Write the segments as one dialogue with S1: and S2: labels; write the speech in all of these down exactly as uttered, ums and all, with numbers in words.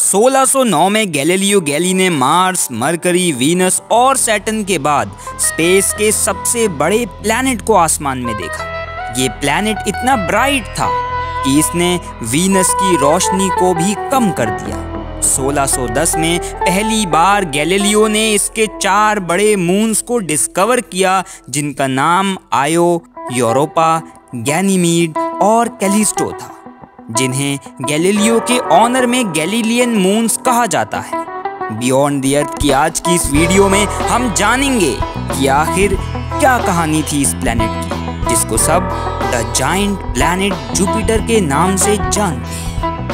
S1: सोलह सौ नौ में गैलीलियो गैली ने मार्स, मरकरी, वीनस और सैटर्न के बाद स्पेस के सबसे बड़े प्लैनेट को आसमान में देखा। ये प्लैनेट इतना ब्राइट था कि इसने वीनस की रोशनी को भी कम कर दिया। सोलह सौ दस में पहली बार गैलीलियो ने इसके चार बड़े मून्स को डिस्कवर किया, जिनका नाम आयो, यूरोपा, गैनीमीड और कैलिस्टो था, जिन्हें गैलीलियो के ऑनर में गैलीलियन मून्स कहा जाता है। बियॉन्ड द अर्थ की आज की इस वीडियो में हम जानेंगे कि आखिर क्या कहानी थी इस प्लैनेट की, जिसको सब द जायंट प्लैनेट जुपिटर के नाम से जानते हैं।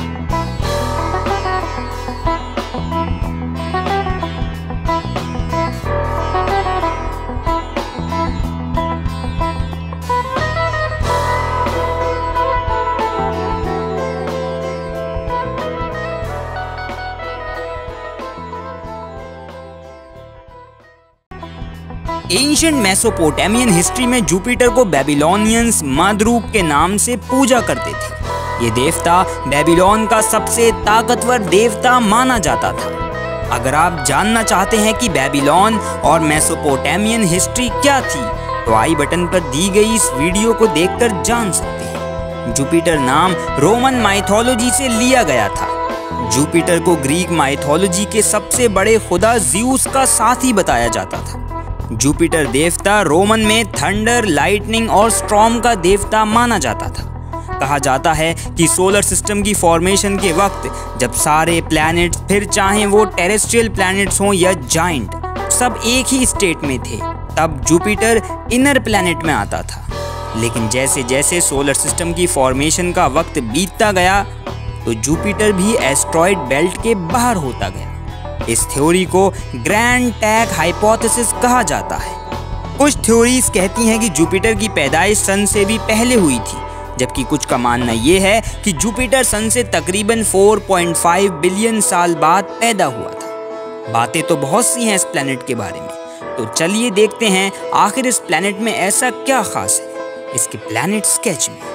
S1: एंशिएंट मेसोपोटामियन हिस्ट्री में जुपिटर को बेबीलोनियंस मदरूप के नाम से पूजा करते थे। ये देवता बेबीलोन का सबसे ताकतवर देवता माना जाता था। अगर आप जानना चाहते हैं कि बेबीलोन और मेसोपोटामियन हिस्ट्री क्या थी, तो आई बटन पर दी गई इस वीडियो को देखकर जान सकते हैं। जुपिटर नाम रोमन माइथोलॉजी से लिया गया था। जुपिटर को ग्रीक माइथोलॉजी के सबसे बड़े खुदा ज़्यूस का साथी बताया जाता था। जुपिटर देवता रोमन में थंडर, लाइटनिंग और स्टॉर्म का देवता माना जाता था। कहा जाता है कि सोलर सिस्टम की फॉर्मेशन के वक्त जब सारे प्लैनेट्स, फिर चाहे वो टेरेस्ट्रियल प्लैनेट्स हों या जाइंट, सब एक ही स्टेट में थे, तब जुपिटर इनर प्लैनेट में आता था। लेकिन जैसे जैसे सोलर सिस्टम की फॉर्मेशन का वक्त बीतता गया, तो जुपिटर भी एस्ट्रॉयड बेल्ट के बाहर होता गया। इस थ्योरी को ग्रैंड टैग हाइपोथेसिस कहा जाता है। कुछ थ्योरीज कहती हैं कि जुपिटर की पैदाइश सन से भी पहले हुई थी, जबकि कुछ का मानना ये है कि जुपिटर सन से तकरीबन चार पॉइंट पाँच बिलियन साल बाद पैदा हुआ था। बातें तो बहुत सी हैं इस प्लैनेट के बारे में, तो चलिए देखते हैं आखिर इस प्लैनेट में ऐसा क्या खास है। इसके प्लैनेट स्केच में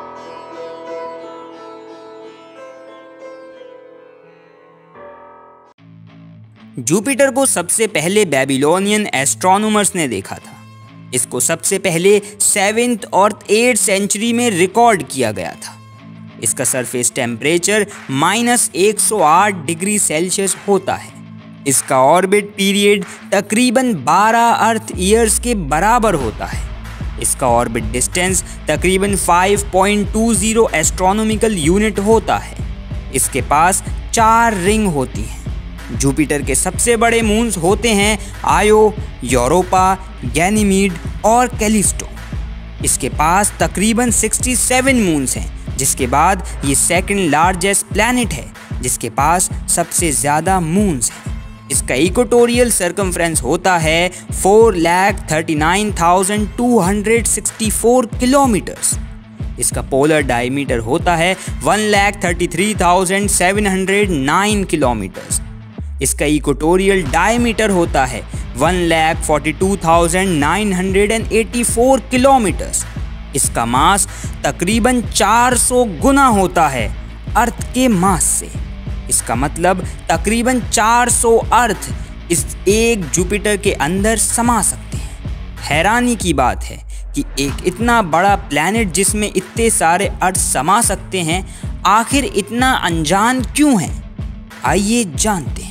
S1: जुपिटर को सबसे पहले बेबीलोनियन एस्ट्रोनॉमर्स ने देखा था। इसको सबसे पहले सेवेंथ और एट्थ सेंचुरी में रिकॉर्ड किया गया था। इसका सरफेस टेम्परेचर माइनस एक सौ आठ डिग्री सेल्सियस होता है। इसका ऑर्बिट पीरियड तकरीबन बारह अर्थ ईयर्स के बराबर होता है। इसका ऑर्बिट डिस्टेंस तकरीबन पाँच पॉइंट दो शून्य एस्ट्रोनॉमिकल यूनिट होता है। इसके पास चार रिंग होती हैं। जुपिटर के सबसे बड़े मून्स होते हैं आयो, यूरोपा, गैनीमीड और कैलिस्टो। इसके पास तकरीबन सड़सठ मून्स हैं, जिसके बाद ये सेकंड लार्जेस्ट प्लैनेट है, जिसके पास सबसे ज़्यादा मून्स हैं। इसका इक्वेटोरियल सर्कमफ्रेंस होता है चार लाख उनतालीस हज़ार दो सौ चौंसठ किलोमीटर्स। इसका पोलर डायमीटर होता है एक लाख तैंतीस हज़ार सात सौ नौ किलोमीटर्स। इसका इक्वेटोरियल डायमीटर होता है एक लाख बयालीस हज़ार नौ सौ चौरासी किलोमीटर्स। इसका मास तकरीबन चार सौ गुना होता है अर्थ के मास से। इसका मतलब तकरीबन चार सौ अर्थ इस एक जुपिटर के अंदर समा सकते हैं। हैरानी की बात है कि एक इतना बड़ा प्लैनेट जिसमें इतने सारे अर्थ समा सकते हैं, आखिर इतना अनजान क्यों है? आइए जानते हैं।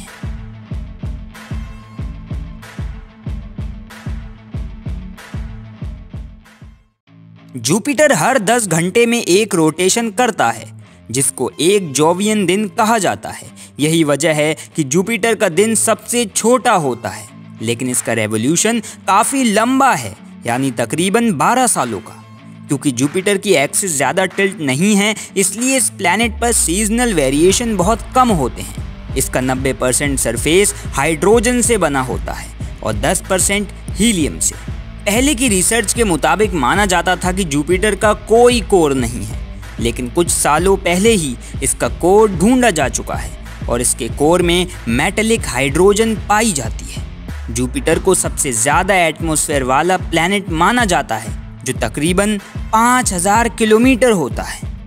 S1: जुपिटर हर दस घंटे में एक रोटेशन करता है, जिसको एक जोवियन दिन कहा जाता है। यही वजह है कि जुपिटर का दिन सबसे छोटा होता है, लेकिन इसका रेवोल्यूशन काफ़ी लंबा है, यानी तकरीबन बारह सालों का। क्योंकि जुपिटर की एक्सिस ज़्यादा टिल्ट नहीं है, इसलिए इस प्लैनेट पर सीजनल वेरिएशन बहुत कम होते हैं। इसका नब्बे परसेंट सरफेस हाइड्रोजन से बना होता है और दस परसेंट हीलियम से। पहले की रिसर्च के मुताबिक माना जाता था कि जुपिटर का कोई कोर नहीं है, लेकिन कुछ सालों पहले ही इसका कोर ढूंढा जा चुका है और इसके कोर में मेटेलिक हाइड्रोजन पाई जाती है। जुपिटर को सबसे ज़्यादा एटमॉस्फेयर वाला प्लैनेट माना जाता है, जो तकरीबन पाँच हज़ार किलोमीटर होता है।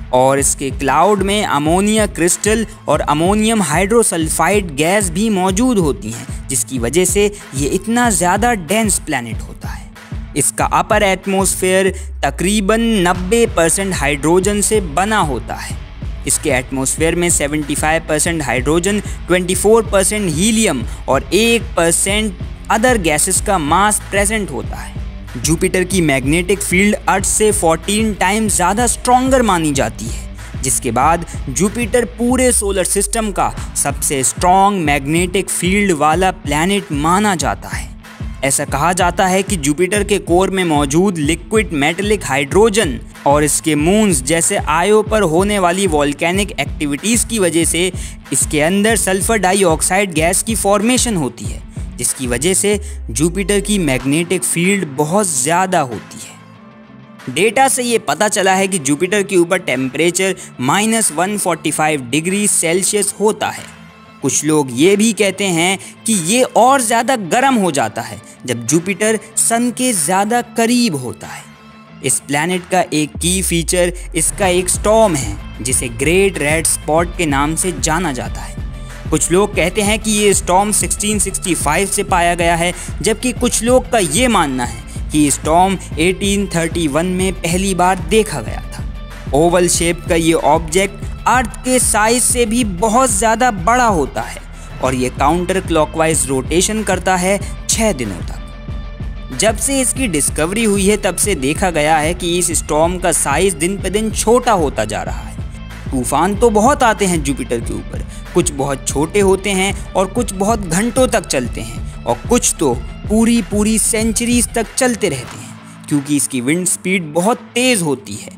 S1: और इसके क्लाउड में अमोनिया क्रिस्टल और अमोनियम हाइड्रोसल्फाइड गैस भी मौजूद होती हैं, जिसकी वजह से ये इतना ज़्यादा डेंस प्लैनेट होता है। इसका अपर एटमॉस्फेयर तकरीबन नब्बे परसेंट हाइड्रोजन से बना होता है। इसके एटमॉस्फेयर में पचहत्तर परसेंट हाइड्रोजन, चौबीस परसेंट हीलियम और एक परसेंट अदर गैसेस का मास प्रेजेंट होता है। जुपिटर की मैग्नेटिक फील्ड अर्थ से चौदह टाइम्स ज़्यादा स्ट्रॉन्गर मानी जाती है, जिसके बाद जुपिटर पूरे सोलर सिस्टम का सबसे स्ट्रॉन्ग मैग्नेटिक फील्ड वाला प्लैनेट माना जाता है। ऐसा कहा जाता है कि जुपिटर के कोर में मौजूद लिक्विड मेटेलिक हाइड्रोजन और इसके मून्स जैसे आयो पर होने वाली वॉल्केनिक एक्टिविटीज़ की वजह से इसके अंदर सल्फर डाइऑक्साइड गैस की फॉर्मेशन होती है, जिसकी वजह से जुपिटर की मैग्नेटिक फील्ड बहुत ज़्यादा होती है। डेटा से ये पता चला है कि जुपिटर के ऊपर temperature minus one forty five degree Celsius होता है। कुछ लोग ये भी कहते हैं कि ये और ज़्यादा गर्म हो जाता है जब जुपिटर सन के ज़्यादा करीब होता है। इस प्लैनेट का एक की फीचर इसका एक स्टॉर्म है, जिसे ग्रेट रेड स्पॉट के नाम से जाना जाता है। कुछ लोग कहते हैं कि ये स्टॉर्म सोलह सौ पैंसठ से पाया गया है, जबकि कुछ लोग का ये मानना है कि ये स्टॉर्म अठारह सौ इकतीस में पहली बार देखा गया था। ओवल शेप का ये ऑब्जेक्ट अर्थ के साइज से भी बहुत ज़्यादा बड़ा होता है और ये काउंटर क्लॉकवाइज रोटेशन करता है छः दिनों तक। जब से इसकी डिस्कवरी हुई है तब से देखा गया है कि इस स्टॉर्म का साइज दिन पे दिन छोटा होता जा रहा है। तूफान तो बहुत आते हैं जुपिटर के ऊपर, कुछ बहुत छोटे होते हैं और कुछ बहुत घंटों तक चलते हैं और कुछ तो पूरी पूरी सेंचुरीज तक चलते रहते हैं, क्योंकि इसकी विंड स्पीड बहुत तेज़ होती है।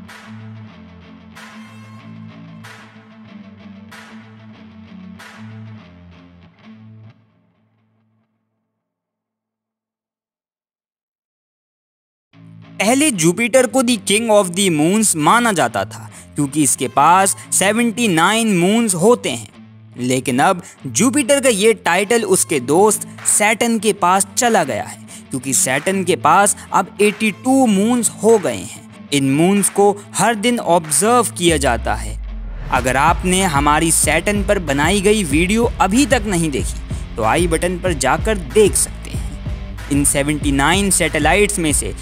S1: पहले जुपिटर को the king of the moons माना जाता था, क्योंकि इसके पास उन्यासी मून्स होते हैं। लेकिन अब जुपिटर का ये टाइटल उसके दोस्त सैटर्न के पास चला गया है, क्योंकि सैटर्न के पास अब बयासी मून्स हो गए हैं। इन मून्स को हर दिन ऑब्जर्व किया जाता है। अगर आपने हमारी सैटर्न पर बनाई गई वीडियो अभी तक नहीं देखी तो आई बटन पर जाकर देख सकते हैं। इन उन्यासी सैटेलाइट्स में से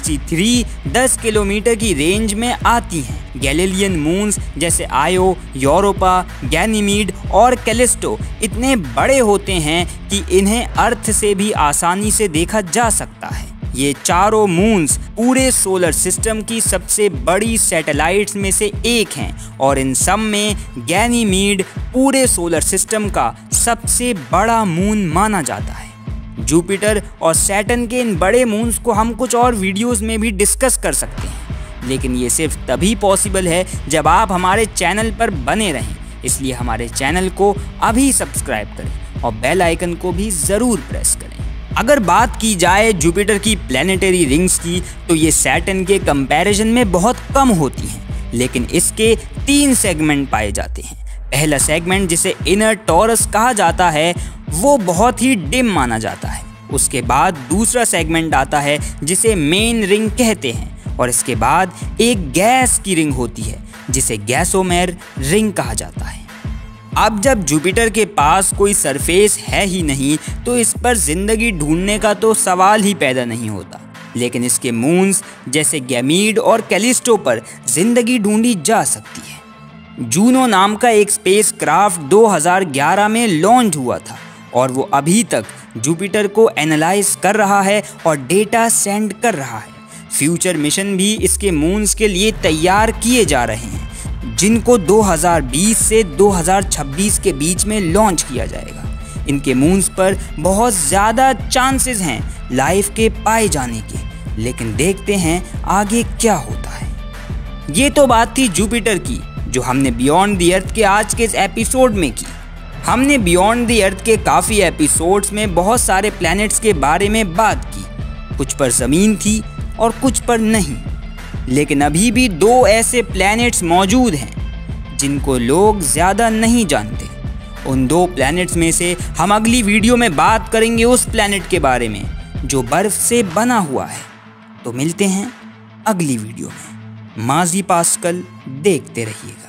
S1: तिरसठ दस किलोमीटर की रेंज में आती हैं। गैलीलियन मून्स जैसे आयो, यूरोपा, गैनीमीड और कैलिस्टो इतने बड़े होते हैं कि इन्हें अर्थ से भी आसानी से देखा जा सकता है। ये चारों मून्स पूरे सोलर सिस्टम की सबसे बड़ी सैटेलाइट्स में से एक हैं और इन सब में गैनीमीड पूरे सोलर सिस्टम का सबसे बड़ा मून माना जाता है। जुपिटर और सैटर्न के इन बड़े मून्स को हम कुछ और वीडियोस में भी डिस्कस कर सकते हैं, लेकिन ये सिर्फ तभी पॉसिबल है जब आप हमारे चैनल पर बने रहें। इसलिए हमारे चैनल को अभी सब्सक्राइब करें और बेल आइकन को भी ज़रूर प्रेस करें। अगर बात की जाए जुपिटर की प्लैनेटरी रिंग्स की तो ये सैटर्न के कंपैरिजन में बहुत कम होती हैं, लेकिन इसके तीन सेगमेंट पाए जाते हैं। पहला सेगमेंट जिसे इनर टॉरस कहा जाता है वो बहुत ही डिम माना जाता है। उसके बाद दूसरा सेगमेंट आता है जिसे मेन रिंग कहते हैं और इसके बाद एक गैस की रिंग होती है जिसे गैसोमेर रिंग कहा जाता है। अब जब जुपिटर के पास कोई सरफेस है ही नहीं तो इस पर जिंदगी ढूंढने का तो सवाल ही पैदा नहीं होता, लेकिन इसके मून्स जैसे गैमीड और कैलिस्टो पर जिंदगी ढूंढी जा सकती है। जूनो नाम का एक स्पेस क्राफ्ट दो हज़ार ग्यारह में लॉन्च हुआ था और वो अभी तक जुपिटर को एनालाइज कर रहा है और डेटा सेंड कर रहा है। फ्यूचर मिशन भी इसके मून्स के लिए तैयार किए जा रहे हैं, जिनको दो हज़ार बीस से दो हज़ार छब्बीस के बीच में लॉन्च किया जाएगा। इनके मून्स पर बहुत ज़्यादा चांसेस हैं लाइफ के पाए जाने के, लेकिन देखते हैं आगे क्या होता है। ये तो बात थी जुपिटर की, जो हमने बियॉन्ड द अर्थ के आज के इस एपिसोड में की। हमने बियॉन्ड द अर्थ के काफ़ी एपिसोड्स में बहुत सारे प्लैनेट्स के बारे में बात की, कुछ पर ज़मीन थी और कुछ पर नहीं, लेकिन अभी भी दो ऐसे प्लैनेट्स मौजूद हैं जिनको लोग ज़्यादा नहीं जानते। उन दो प्लैनेट्स में से हम अगली वीडियो में बात करेंगे उस प्लैनेट के बारे में जो बर्फ़ से बना हुआ है। तो मिलते हैं अगली वीडियो में। माजी पास्कल देखते रहिएगा।